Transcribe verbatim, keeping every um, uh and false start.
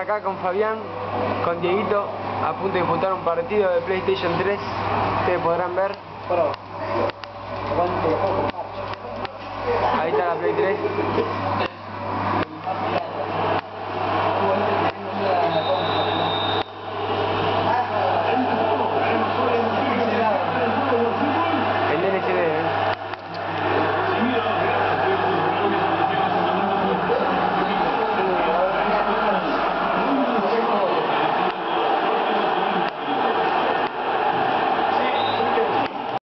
acá con Fabián, con Dieguito, a punto de disputar un partido de PlayStation tres. Ustedes podrán ver.